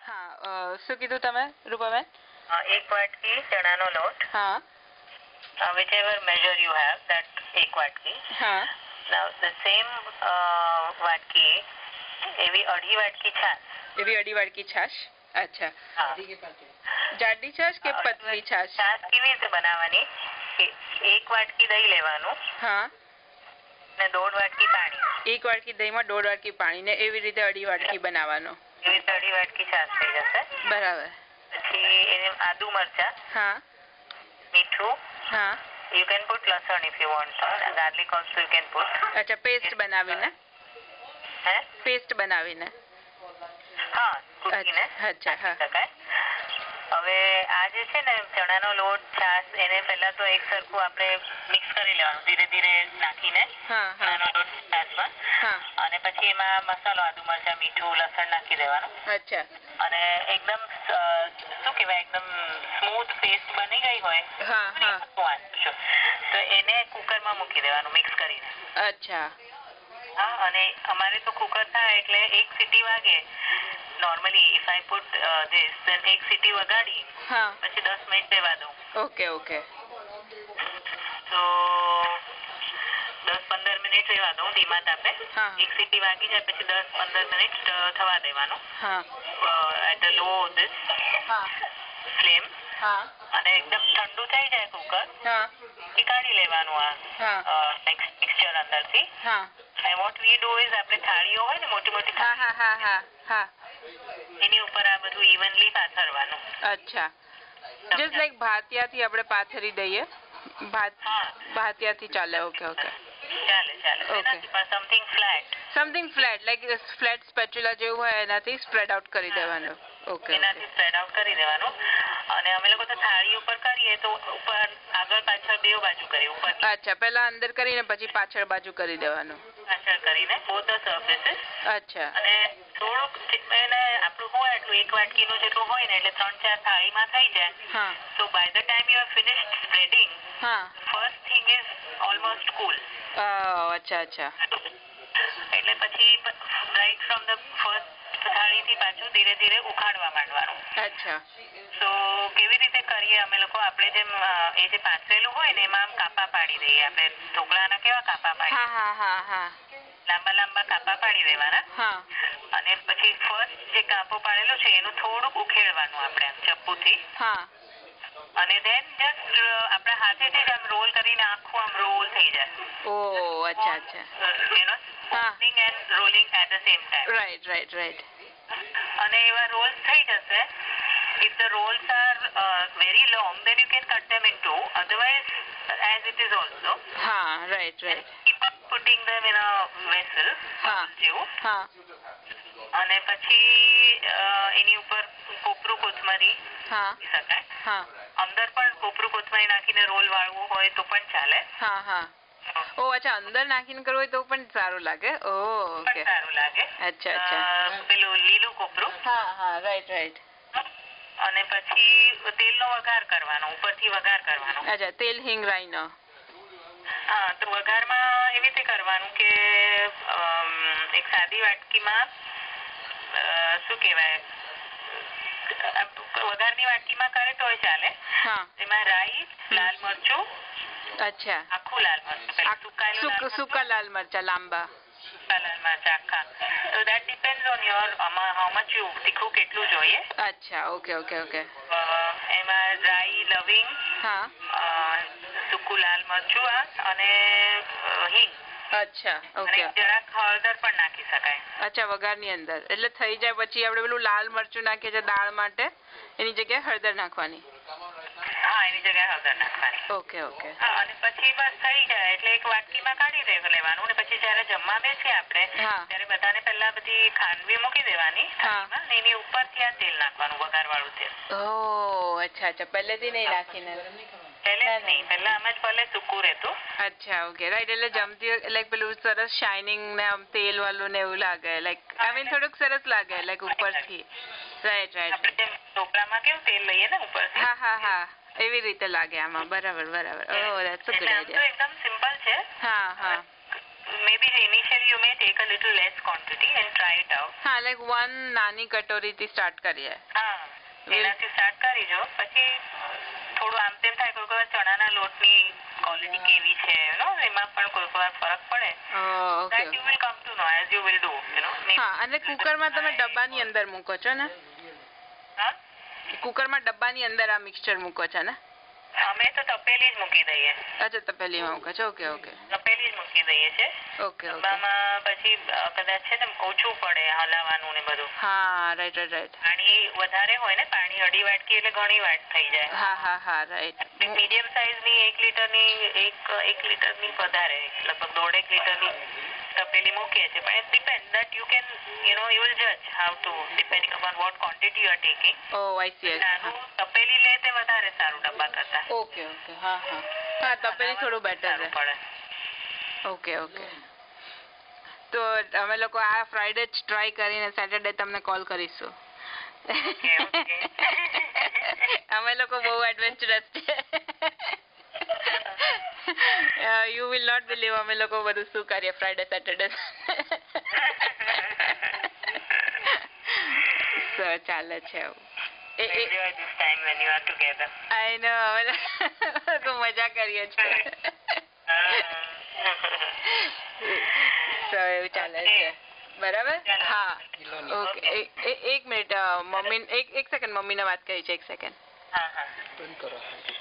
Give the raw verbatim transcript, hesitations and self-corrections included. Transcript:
હા શું કીધું તમે રૂપાબેન? એક વાટકી ચણાનો લોટ. હા. Uh, whichever measure you have, that એક વાટકી. હા. Now the same uh, વાટકી એવી અઢી વાટકી છાશ. એવી અઢી વાટકી છાશ. અચ્છા. જાડી છાશ કે પતલી છાશ? છાશ કેવી રીતે બનાવવાની? એક વાટકી દહીં લેવાનું. હા. ને દોઢ વાટકી પાણી. એક વાટકી દહીંમાં દોઢ વાટકી પાણી ને એવી રીતે અઢી વાટકી બનાવવાનો. એવી રીતે અઢી વાટકી છાશ થઈ જશે. બરાબર. પછી એને આદુ મરચા. હા. મીઠું. હા. You can put લસણ if you want. Garlic also you can put. અચ્છા પેસ્ટ બનાવીને? હે? પેસ્ટ બનાવીને? હા કૂટીને. અચ્છા હા. હવે આ જે છે ને ચણાનો લોટ છાશ એને પહેલા તો એક સરખું આપણે મિક્સ કરી લેવાનું ધીરે ધીરે નાખીને. હા હા. ચણાનો લોટ છાશમાં. હા. અને પછી એમાં મસાલો આદુ મરચા મીઠું લસણ નાખી દેવાનું. અચ્છા. અને એકદમ શું કહેવાય એકદમ સ્મૂથ પેસ્ટ બની ગઈ હોય. હા હા. તો એને કુકરમાં મૂકી દેવાનું મિક્સ કરીને. અચ્છા. હા અને અમારે તો કુકર થાય એટલે એક સીટી વાગે. Normally if I put this then એક સીટી વગાડી. હા. પછી દસ મિનિટ રહેવા દઉં. Okay okay. તો દસ પંદર મિનિટ રહેવા દઉં ધીમા તાપે. એક સીટી વાગી જાય પછી દસ પંદર મિનિટ થવા દેવાનું. હા. At a low this flame. હા. અને એકદમ ઠંડુ થઈ જાય કુકર. હા. એ કાઢી લેવાનું આ મિક્સચર અંદરથી. હા. And what we do is આપણે થાળીઓ હોય ને મોટી મોટી હા હા હા હા હા. એની ઉપર આ બધું ઇવનલી પાથરવાનું. અચ્છા. જસ્ટ લાઈક ભાતિયાથી આપણે પાથરી દઈએ. ભાત ભાતિયાથી ચાલે. Okay okay. ચાલે ચાલે. Okay. Something flat. Something flat like flat spatula જેવું હોય એનાથી સ્પ્રેડ આઉટ કરી દેવાનું. ઓકે. એનાથી સ્પ્રેડ આઉટ કરી દેવાનું. અને અમે લોકો તો થાળી ઉપર કરીએ તો ઉપર આગળ પાછળ બે બાજુ કરીએ ઉપર. અચ્છા પહેલા અંદર કરીને પછી પાછળ બાજુ કરી દેવાનું. પાછળ કરીને બોથ ધ સર્ફેસીસ. અચ્છા. અને થોડુંક એને આપણું હોય એટલું એક વાટકીનું જેટલું હોય ને એટલે ત્રણ ચાર થાળીમાં થઈ જાય. હા. So by the time you have finished spreading, હા. first thing is almost cool. અચ્છા અચ્છા. એટલે પછી right from the first થાળીથી પાછું ધીરે ધીરે ઉખાડવા માંડવાનું. અચ્છા. તો કેવી રીતે કરીએ અમે લોકો આપણે જેમ એ જે પાથરેલું હોય ને એમાં આમ કાપા પાડી દઈએ આપણે ઢોકળાના કેવા કાપા પાડીએ. હા હા હા હા. લાંબા લાંબા કાપા પાડી દેવાના. હા. અને પછી ફર્સ્ટ જે કાપો પાડેલો છે એનું થોડુંક ઉખેડવાનું આપણે ચપ્પુથી. હા. અને ધેન જસ્ટ આપણા હાથેથી જ આમ રોલ કરીને આખું આમ રોલ થઈ જાય. ઓહ અચ્છા અચ્છા. You know spooning and rolling at the same time. Right right right. અને એવા રોલ થઈ જશે. If the rolls are uh, very long, then you can cut them in two. Otherwise, as it is also. હા right right. Keep on putting them in a vessel. હા. હા. અને પછી એની ઉપર કોપરું કોથમરી. હા. શકાય. હા. અંદર પણ કોપરું કોથમરી નાખીને રોલ વાળવું હોય તો પણ ચાલે. હા હા. ઓ અચ્છા અંદર નાખીને કરવું હોય તો પણ સારું લાગે. Oh okay. સારું લાગે. અચ્છા અચ્છા. પેલું લીલું કોપરું. હા હા રાઈટ રાઈટ. અને પછી તેલનો વઘાર કરવાનો ઉપરથી વઘાર કરવાનો. અચ્છા તેલ હિંગ રાઈ નો. હા તો વઘારમાં એવી રીતે કરવાનું કે એક સાદી વાટકીમાં શું કહેવાય વઘારની વાટકીમાં કરે તોય ચાલે. હા. એમાં રાઈ લાલ મરચું. અચ્છા. આખું લાલ મરચું. સૂકા લાલ મરચા લાંબા. લાલ મરચા આખા. So that depends on your how much you તીખું કેટલું જોઈએ. અચ્છા ઓકે ઓકે ઓકે. એમાં રાઈ લવિંગ. હા. સૂકું લાલ મરચું અને હિંગ. અચ્છા ઓકે. જરાક હળદર પણ નાખી શકાય. અચ્છા વઘારની અંદર એટલે થઈ જાય પછી આપણે પેલું લાલ મરચું નાખીએ છીએ દાળ માટે એની જગ્યાએ હળદર નાખવાની. હા એની જગ્યાએ હળદર નાખવાની. Okay okay. અને પછી બસ થઈ જાય એટલે એક વાટકીમાં કાઢી લેવાનું ને પછી જયારે જમવા બેસીએ આપણે ત્યારે બધાને પહેલા બધી ખાંડવી મૂકી દેવાની થાળીમાં ને એની ઉપરથી આ તેલ નાખવાનું વઘાર વાળું તેલ. ઓહ અચ્છા અચ્છા પહેલેથી નહીં નાખીને. પહેલે નહીં પહેલા આમ જ ભલે સૂકું રહેતું. અચ્છા ઓકે રાઈટ એટલે જમતી લાઈક પેલું સરસ શાઇનિંગ ને આમ તેલ વાળું ને એવું લાગે લાઈક આઈ મીન થોડુંક સરસ લાગે લાઈક ઉપરથી. Right right. આપણે ઢોકળામાં કેવું તેલ લઈએ ને ઉપરથી. હા હા હા એવી રીતે લાગે આમાં. બરાબર બરાબર. Oh that's a good idea. એકદમ સિમ્પલ છે. હા હા. maybe initially you may take a little less quantity and try it out. હા લાઈક વન નાની કટોરીથી સ્ટાર્ટ કરીએ. હા એનાથી સ્ટાર્ટ કરી જો, પછી થોડું આમ તેમ થાય કોઈ વાર ચણાના લોટની ક્વોલિટી કેવી છે યુ નો એમાં પણ કોઈ વાર ફરક પડે. Okay that you will come to know as you will do you know. હા અને કુકરમાં તમે ડબ્બાની અંદર મૂકો છો ને? હા કુકરમાં ડબ્બાની અંદર આ મિક્સચર મૂકો છો ને? અમે તો તપેલી જ મૂકી દઈએ. અચ્છા તપેલીમાં મૂકો છો. ઓકે ઓકે તપેલી જ મૂકી દઈએ છે. ઓકે ઓકે ડબ્બામાં પછી કદાચ છે ને ઓછું પડે હલાવવાનું ને બધું. હા રાઈટ રાઈટ રાઈટ. પાણી વધારે હોય ને, પાણી અઢી વાટકી એટલે ઘણી વાટ થઈ જાય. હા હા હા રાઈટ. મીડિયમ સાઈઝની એક લીટરની એક એક લીટરની વધારે લગભગ દોઢેક લીટરની તપેલી મૂકીએ છીએ. પણ it depend that you can you know you will જજ how to depending upon what quantity you are taking. Oh I see. નાનું તપેલી લે તે વધારે સારું ડબ્બા કરતા. ઓકે ઓકે હા હા હા તપેલી થોડું બેટર પડે. ઓકે ઓકે તો અમે લોકો આ ફ્રાઈડે જ ટ્રાય કરીને સેટરડે તમને કોલ કરીશું. અમે લોકો બહુ એડવેન્ચરસ છે. યુ વિલ નોટ બિલીવ અમે લોકો બધું શું કરીએ ફ્રાઈડે સેટરડે. સો ચાલે છે એવું. Enjoy this time when you are together. I know અમે લોકો મજા કરીએ છીએ. સો એવું ચાલે છે બરાબર. હા ઓકે એક મિનિટ મમ્મી એક એક સેકન્ડ મમ્મીને વાત કરી છે. એક સેકન્ડ. હા હા